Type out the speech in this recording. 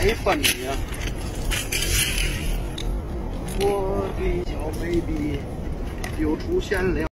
太笨了，我的小 baby 又出现了。